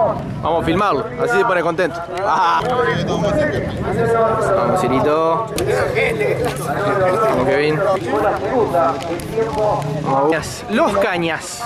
Vamos a filmarlo, así se pone contento. Ah. Vamos, Cirito. Vamos, Kevin. Vamos. Los Cañas.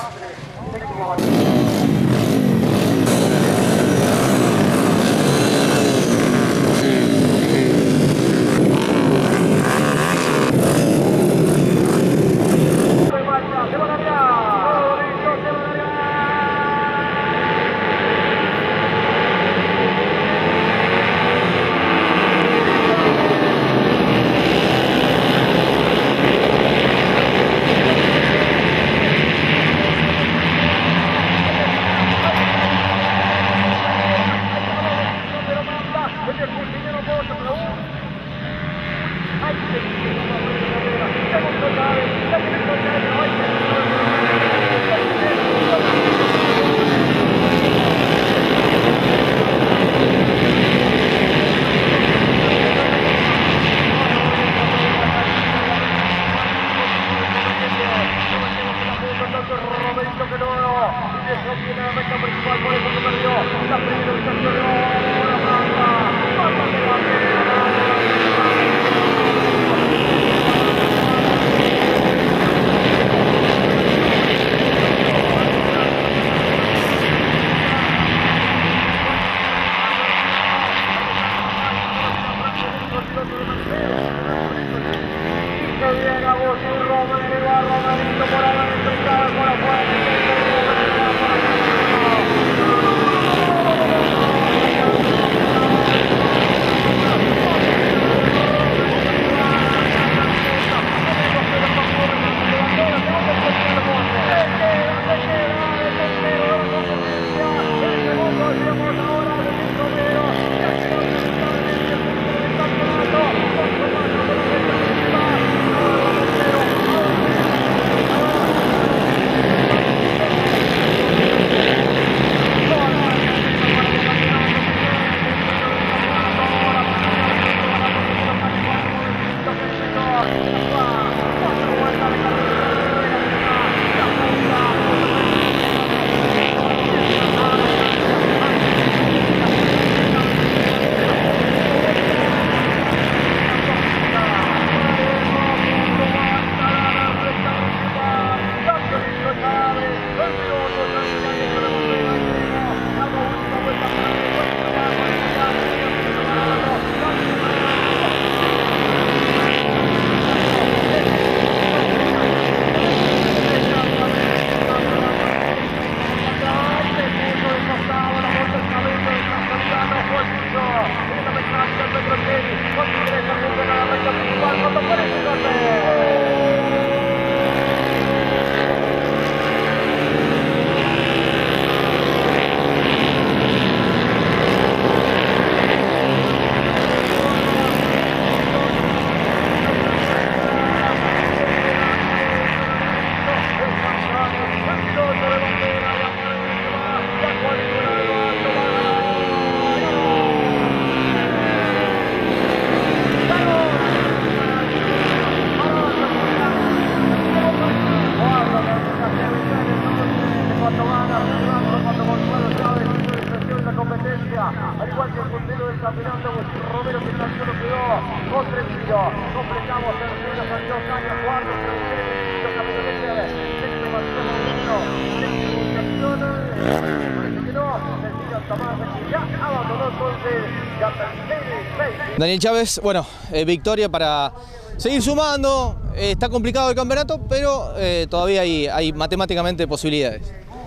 Daniel Chávez, bueno, victoria para seguir sumando. Está complicado el campeonato, pero todavía hay matemáticamente posibilidades.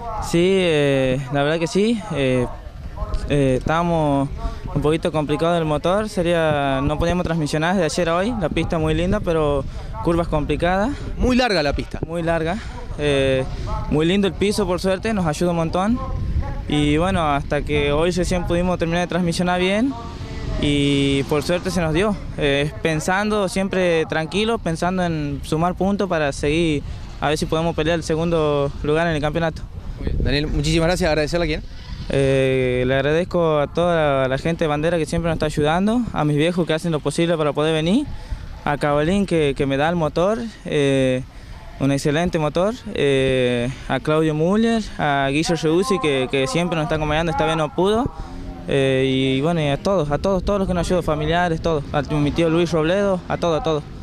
Sí, la verdad que sí. Estábamos un poquito complicados del motor, no podíamos transmisionar de ayer a hoy. La pista muy linda, pero curvas complicadas. Muy larga la pista. Muy larga. Muy lindo el piso, por suerte, nos ayuda un montón. Y bueno, hasta que hoy recién pudimos terminar de transmisionar bien. Y por suerte se nos dio, pensando siempre tranquilo, pensando en sumar puntos para seguir, a ver si podemos pelear el segundo lugar en el campeonato. Muy bien. Daniel, muchísimas gracias. ¿Agradecerle a quién? Le agradezco a toda la gente de Bandera que siempre nos está ayudando, a mis viejos que hacen lo posible para poder venir, a Cabalín que me da el motor, un excelente motor, a Claudio Müller, a Guillermo Reuzzi que siempre nos está acompañando, esta vez no pudo, y bueno, y a todos los que nos ayudan, familiares, todos, a mi tío Luis Robledo, a todos.